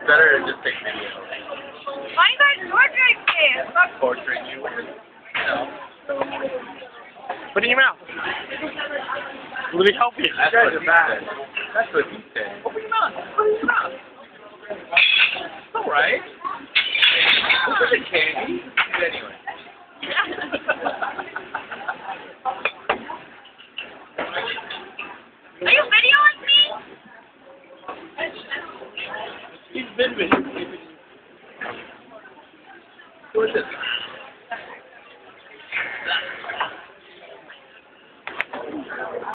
better to just take video. Why you guys torturing me? I'm not torturing you. Put it in your mouth. Let me help you. That's what he said. That's what he said. Open your mouth. Open your mouth. It's alright. Open the candy. Anyway. Are you videoing me? He's been with you. Who is this?